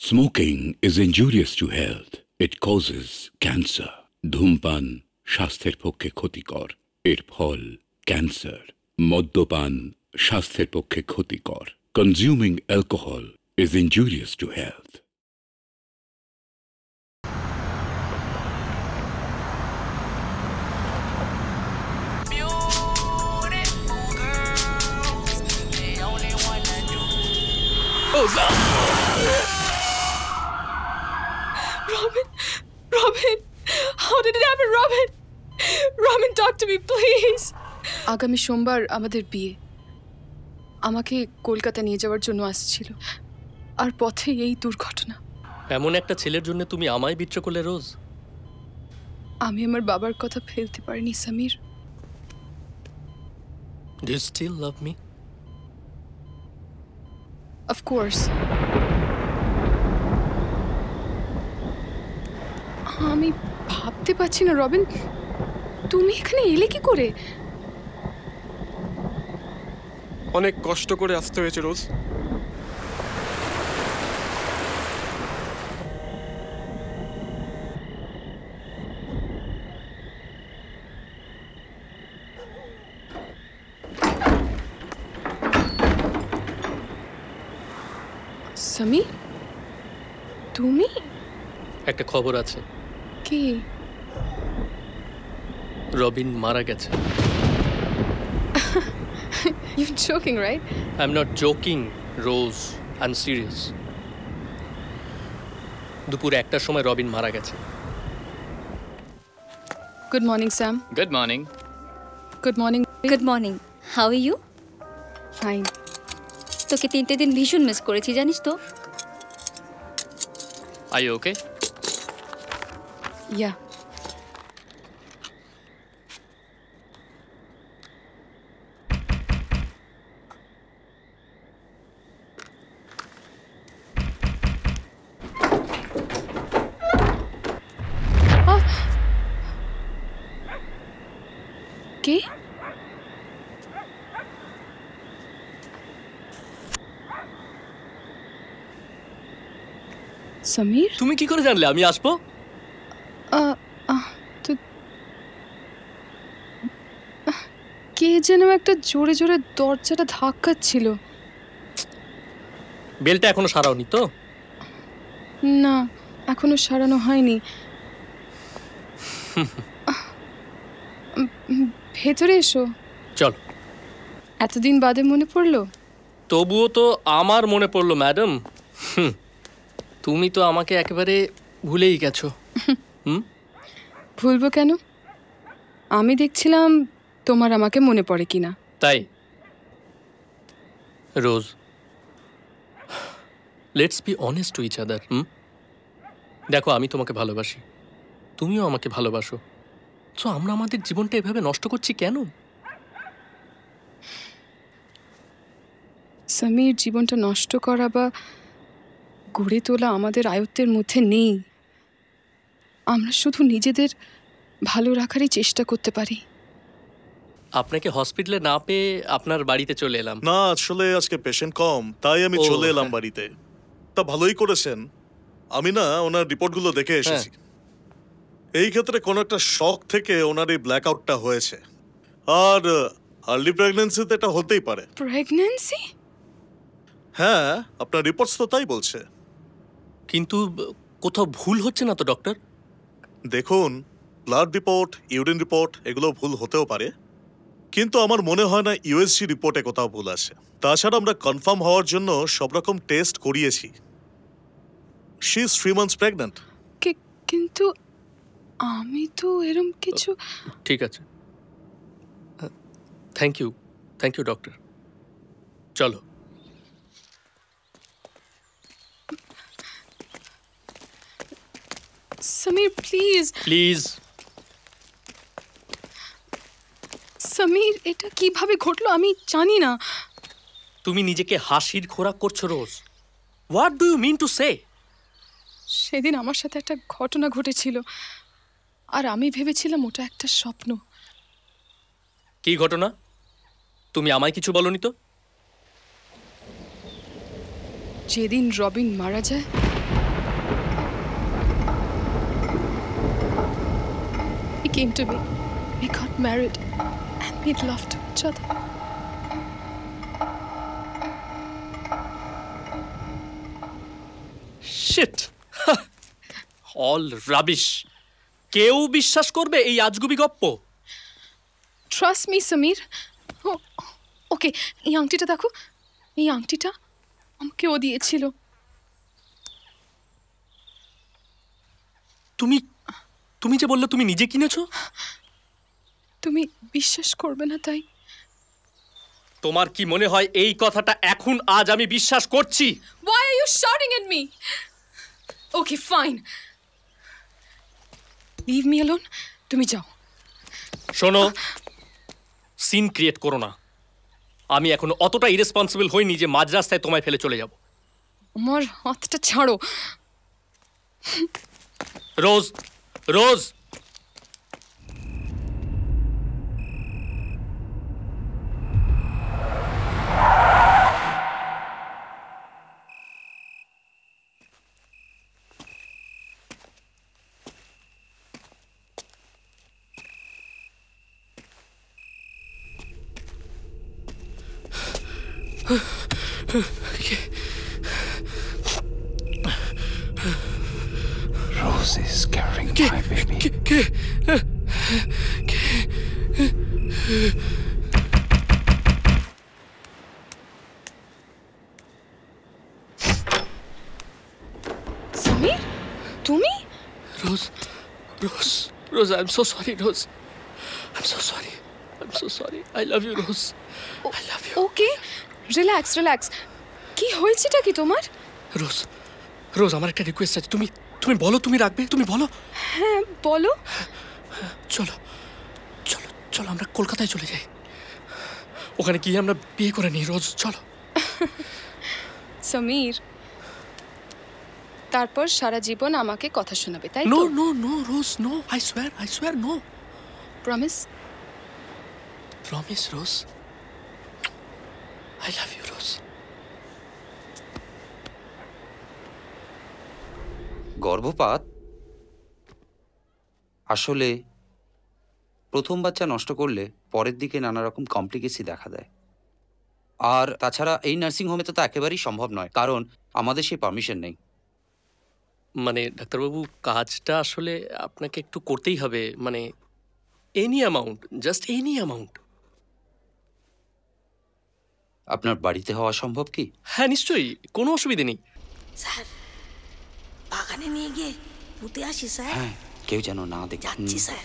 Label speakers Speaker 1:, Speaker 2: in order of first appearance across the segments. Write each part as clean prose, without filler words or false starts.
Speaker 1: Smoking is injurious to health. It causes cancer. ধূমপান স্বাস্থ্যের পক্ষে ক্ষতিকর। এর ফল ক্যান্সার। মদ্যপান স্বাস্থ্যের পক্ষে ক্ষতিকর। Consuming alcohol is injurious to health.
Speaker 2: Robin, how did it happen, Robin? Robin, talk to me, please. আগামী সোমবার আমাদের বিয়ে। আমাকে কলকাতা নিয়ে যাওয়ার জন্য আসছিল, আর পথে এই দুর্ঘটনা।
Speaker 3: এমন একটা ছেলের জন্য তুমি আমায় বিচ্ছু করলে রোজ।
Speaker 2: আমি আমার বাবার কথা ফেলতে পারিনি Samir.
Speaker 3: Do you still love me?
Speaker 2: Of course. আমি ভাবতে পারছি না রবিন, তুমি এখানে এলে কি করে?
Speaker 4: অনেক কষ্ট করে আসতে হয়েছে রোজ।
Speaker 2: সমীর, তুমি?
Speaker 3: একটা খবর আছে।
Speaker 2: কি?
Speaker 3: রবিন মারা গেছে।
Speaker 2: You're joking, right?
Speaker 3: I'm not joking, Rose. I'm serious. দুপুর 1টার সময় রবিন মারা গেছে।
Speaker 2: Good morning, Sam.
Speaker 5: Good morning.
Speaker 2: Good morning.
Speaker 6: Good morning. How are you?
Speaker 2: Fine.
Speaker 6: তোকে 3টে দিন ভীষণ মিস করেছি, জানিস তো?
Speaker 5: Are you okay?
Speaker 2: Yeah. কে? সমীর,
Speaker 3: তুমি কি করে জানলে আমি আসবো?
Speaker 2: কে যেন একটা জোরে জোরে দরজাটা ধাক্কাচ্ছিল।
Speaker 3: বেলটা এখনো সারাওনি তো?
Speaker 2: না, এখনো সারানো হয়নি। ভেতরে এসো।
Speaker 3: চল।
Speaker 2: এতদিন বাদে মনে পড়লো?
Speaker 3: তবুও তো আমার মনে পড়লো ম্যাডাম। তুমি তো আমাকে একেবারে ভুলেই গেছো।
Speaker 2: ভুলবো কেন? আমি দেখছিলাম তোমার আমাকে মনে পড়ে কিনা।
Speaker 3: তাই Rose, let's be honest to each other. দেখো, আমি তোমাকে ভালোবাসি, তুমিও আমাকে ভালোবাসো। তো আমরা আমাদের জীবনটা এভাবে নষ্ট করছি কেন?
Speaker 2: সমীর, জীবনটা নষ্ট করা বা গড়ে তোলা আমাদের আয়ত্তের মধ্যে নেই। আমরা শুধু নিজেদের ভালো রাখারই চেষ্টা করতে পারি।
Speaker 3: আপনাকে হসপিটালে না পেয়ে আপনার বাড়িতে চলে এলাম।
Speaker 7: না, আসলে আজকে পেশেন্ট কম, তাই আমি চলে এলাম বাড়িতে। তা ভালোই করেছেন। আমি না ওনার রিপোর্টগুলো দেখে এসেছি। এই ক্ষেত্রে কোনো একটা শক থেকে ওনার এই ব্ল্যাক আউটটা হয়েছে। আর আর্লি প্রেগন্যান্সিতে এটা হতেই পারে।
Speaker 2: প্রেগন্যান্সি?
Speaker 7: হ্যাঁ, আপনার রিপোর্টস তো তাই বলছে।
Speaker 3: কিন্তু কোথাও ভুল হচ্ছে না তো ডক্টর?
Speaker 7: দেখুন, ব্লাড রিপোর্ট, ইউরিন রিপোর্ট এগুলো ভুল হতেও পারে, কিন্তু আমার মনে হয় না ইউএসজি রিপোর্টে কোথাও ভুল আছে। তাছাড়া আমরা কনফার্ম হওয়ার জন্য সব রকম টেস্ট করিয়েছি। She is 3 months pregnant.
Speaker 2: কিন্তু আমি তো এরকম কিছু।
Speaker 3: ঠিক আছে, থ্যাংক ইউ ডক্টর। চলো।
Speaker 2: সমীর, প্লিজ।
Speaker 3: প্লিজ।
Speaker 2: সমীর, এটা কিভাবে ঘটলো আমি জানি না।
Speaker 3: তুমি নিজেকে হাসির খোরাক করছো Rose. What do you mean to say?
Speaker 2: সেদিন আমার সাথে একটা ঘটনা ঘটেছিল, আর আমি ভেবেছিলাম ওটা একটা স্বপ্ন।
Speaker 3: কি ঘটনা? তুমি আমায় কিছু বলনি তো?
Speaker 2: যেদিন রবিন মারা যায় came to me. We got married and made love to each other.
Speaker 3: Shit, all rubbish. কেউ বিশ্বাস করবে এই আজগুবি গপ্প?
Speaker 2: Trust me, Samir. Oh, okay, এই আংটিটা দেখো, এই আংটিটা আমাকে ও দিয়েছিল।
Speaker 3: তুমি যে বললে তুমি নিজে কিনেছো?
Speaker 2: তুমি বিশ্বাস করবে না তাই।
Speaker 3: তোমার কি মনে হয় এই কথাটা এখন আজ আমি বিশ্বাস করছি?
Speaker 2: Why are you shouting at me? Okay, fine. Leave me alone. তুমি যাও।
Speaker 3: শোনো, সিন ক্রিয়েট করো না। আমি এখনো অতটা ইরেসপন্সিবল হইনি যে মাঝ রাস্তায় তোমায় ফেলে চলে যাব।
Speaker 2: আমার হাতটা ছাড়ো।
Speaker 3: রোজ, রোজ,
Speaker 5: Rose is carrying my baby.
Speaker 2: Samir, তুমি?
Speaker 3: Rose, Rose, Rose, I am so sorry Rose, I am so sorry, I am so sorry, I love you Rose, I love you.
Speaker 2: Okay, relax relax. কি হয়েছেটা কি তোমার?
Speaker 3: রোজ, রোজ, আমার একটা request আছে। তুমি বলো, তুমি রাখবে? তুমি বলো।
Speaker 2: হ্যাঁ বলো।
Speaker 3: চলো চলো চলো, আমরা কলকাতায় চলে যাই। ওখানে গিয়ে আমরা বিয়ে করে নিই। রোজ চলো।
Speaker 2: সমীর, তারপর সারা জীবন আমাকে কথা শোনাবে, তাই তো?
Speaker 3: No no no Rose, no, I swear no.
Speaker 2: Promise?
Speaker 3: Promise Rose, I love you Rose.
Speaker 5: গর্ভপাত আসলে প্রথম বাচ্চা নষ্ট করলে পরের দিকে নানা রকম কমপ্লিকেশন দেখা দেয়। আর তাছাড়া এই নার্সিংহোমে তো তা একেবারেই সম্ভব নয়, কারণ আমাদের সেই পারমিশন নেই।
Speaker 3: মানে ডাক্তারবাবু, কাজটা আসলে আপনাকে একটু করতেই হবে, মানে any amount, just any amount.
Speaker 5: আপনার বাড়িতে হওয়া সম্ভব কি?
Speaker 3: হ্যাঁ নিশ্চয়ই, কোনো অসুবিধে নেই।
Speaker 8: স্যার, বাগানে নিয়ে গিয়ে পুঁতে আসি স্যার।
Speaker 5: হ্যাঁ, কেউ যেন না দেখে।
Speaker 8: যাচ্ছি স্যার।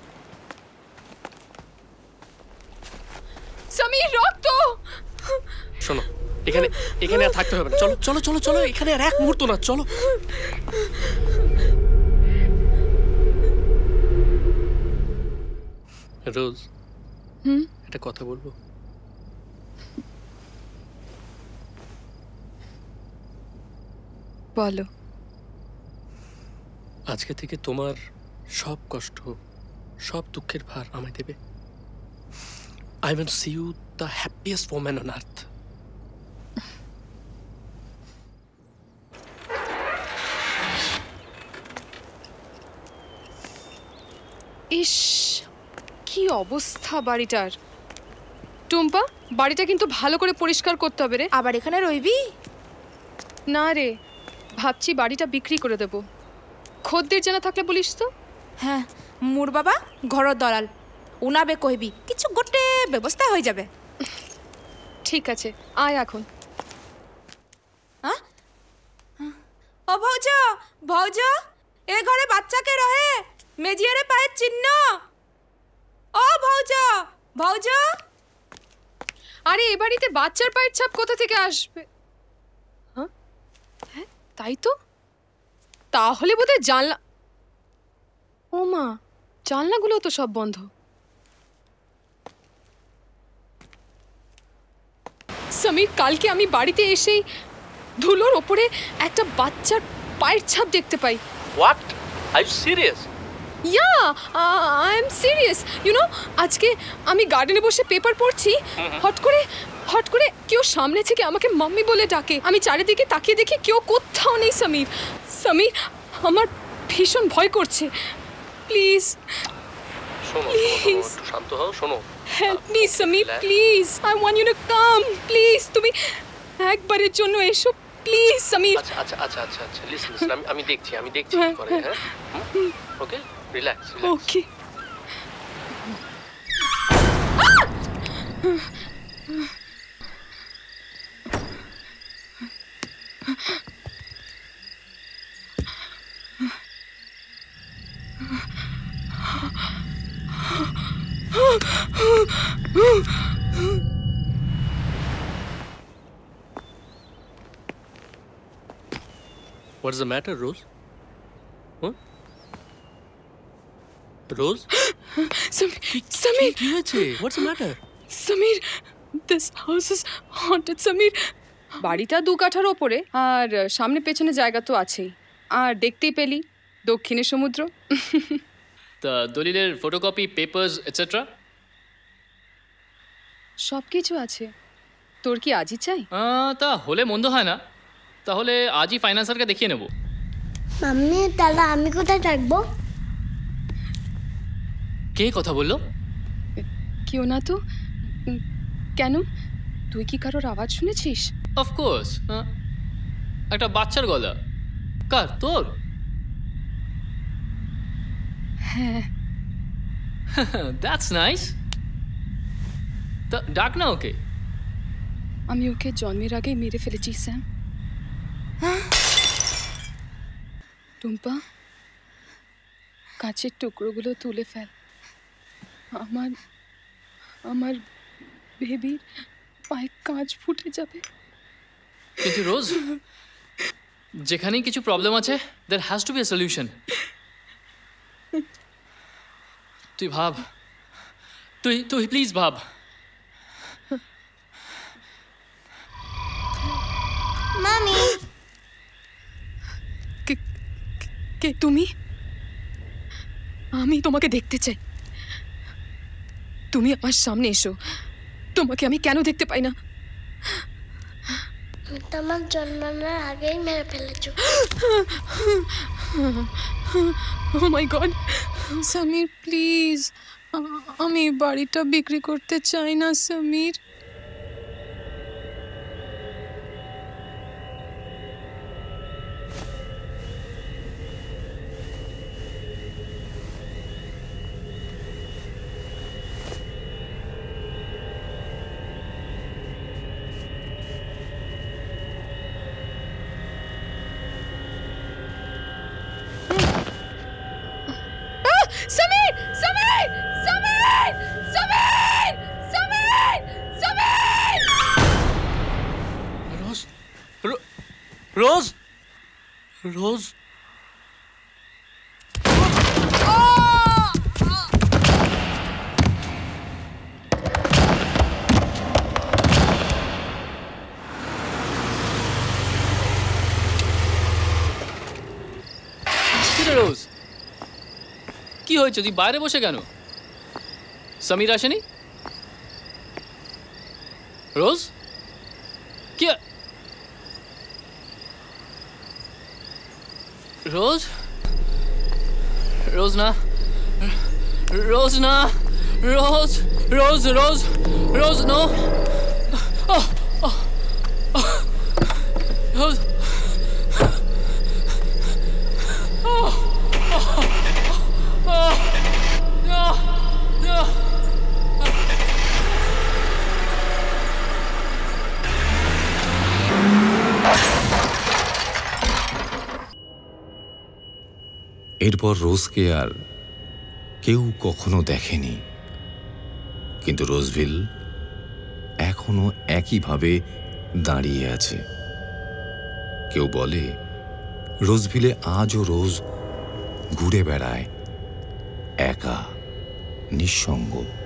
Speaker 2: সমীর, রক্ত!
Speaker 3: শোনো, এখানে আর থাকতে হবে না। চলো চলো চলো চলো, এখানে আর এক মুহূর্ত না, চলো। রোজ, একটা কথা বলবো?
Speaker 2: বলো।
Speaker 3: আজকে থেকে তোমার সব কষ্ট, সব দুঃখের ভার আমায় দেবে। I will see you the happiest woman on earth.
Speaker 2: ইস, কি অবস্থা বাড়িটার। টুম্পা, বাড়িটা কিন্তু ভালো করে পরিষ্কার করতে হবে রে।
Speaker 8: আবার এখানে রইবি?
Speaker 2: না রে, ভাবছি বাড়িটা বিক্রি করে দেব। খদ্দের জানা থাকলে বলিস তো।
Speaker 8: হ্যাঁ, মোর বাবা ঘরর দলাল, উনাবে কইবি, কিছু গোটে ব্যবস্থা হয়ে যাবে।
Speaker 2: ঠিক আছে, আয় এখন।
Speaker 8: ও ভৌজ, ভৌজ, এ ঘরে বাচ্চাকে রহে, মেজিয়ারে পায়ের চিহ্ন। ও ভৌজ, ভৌজ।
Speaker 2: আরে এ বাড়িতে বাচ্চার পায়ের ছাপ কোথা থেকে আসবে? হ্যাঁ, তাই তো। তাহলে বোধহয় জানলা। ও মা, জানলাগুলো তো সব বন্ধ। সমীর, কালকে আমি বাড়িতে এসেই ধুলোর ওপরে একটা বাচ্চার পায়ের ছাপ দেখতে পাই।
Speaker 3: What? Are you serious?
Speaker 2: Yeah, I am serious. You know, আজকে আমি গার্ডেনে বসে পেপার পড়ছি, হট করে কেউ সামনে থেকে আমাকে মাম্মি বলে ডাকে। আমি চারিদিকে তাকিয়ে দেখি কেউ কোথাও নেই। সমীর, আমার ভীষণ ভয় করছে। প্লিজ
Speaker 3: শোনো
Speaker 2: Please.
Speaker 3: একটু শান্ত হও, শোনো।
Speaker 2: Help me Samir please, I want you to come please. তুমি একবারের জন্য এসো প্লিজ সমীর।
Speaker 3: আচ্ছা লিসন, আমি দেখছি কি করে। হ্যাঁ, okay, relax.
Speaker 2: Okay.
Speaker 3: What's the matter, Rose? Huh? Rose?
Speaker 2: Samir
Speaker 3: কি হয়েছে? What's the matter?
Speaker 2: Samir, this house is haunted Samir. বাড়িটা 2 কাঠার ওপরে, আর সামনে পেছনে জায়গা তো আছেই, আর দেখতেই পেলি দক্ষিণে সমুদ্র।
Speaker 9: তা দলিলের ফটোকপি, পেপারস এটসেট্রা
Speaker 2: সব কিছু আছে। তোর কি আজই চাই?
Speaker 9: তা হলে মন্দ হয় না। তাহলে আজই ফাইন্যান্সারকে দেখিয়ে নেব।
Speaker 10: মাম্মি, তাহলে আমি কোথায় থাকবো?
Speaker 9: কে কথা বললো?
Speaker 2: কেউ না তো। কেন, তুই কি কারোর আওয়াজ শুনেছিস?
Speaker 9: অফকোর্স, একটা বাচ্চার গলা। কার? তোর?
Speaker 2: হ্যাঁ।
Speaker 9: That's nice. তা ডাক না ওকে।
Speaker 2: আমি ওকে জন্মের আগেই মেরে ফেলেছি স্যাম। টুম্পা, কাঁচের টুকরোগুলো তুলে ফেল। আমার বেবির পায়ে কাঁচ ফুটে যাবে।
Speaker 9: কিন্তু রোজ, যেখানেই কিছু প্রবলেম আছে, there has to be a solution. তুই ভাব, তুই প্লিজ ভাব।
Speaker 10: মামি,
Speaker 2: কে তুমি? আমি তোমাকে দেখতে চাই। তুমি আমার সামনে এসো। তোমাকে আমি কেন দেখতে পাই না?
Speaker 10: তোমার জন্মের আগেই মেরে ফেলেছো।
Speaker 2: Oh my god. Samir please, আমি বাড়িটা বিক্রি করতে চাই না Samir. Samir! Samir! Samir! Samir! Samir! Samir!
Speaker 9: Rose? Rose? Rose? রোজ, কি হয়েছে? তুই বাইরে বসে কেন? সমীর আসেনি? রোজ, কি? রোজ, রোজ না, রোজ না, রোজ, রোজ, রোজ, রোজ, নো, রোজ,
Speaker 11: এরপর রোজকে আর কেউ কখনো দেখেনি, কিন্তু রোজভিল এখনো একইভাবে দাঁড়িয়ে আছে। কেউ বলে রোজভিলে আজও রোজ ঘুরে বেড়ায়, একা, নিঃসঙ্গ।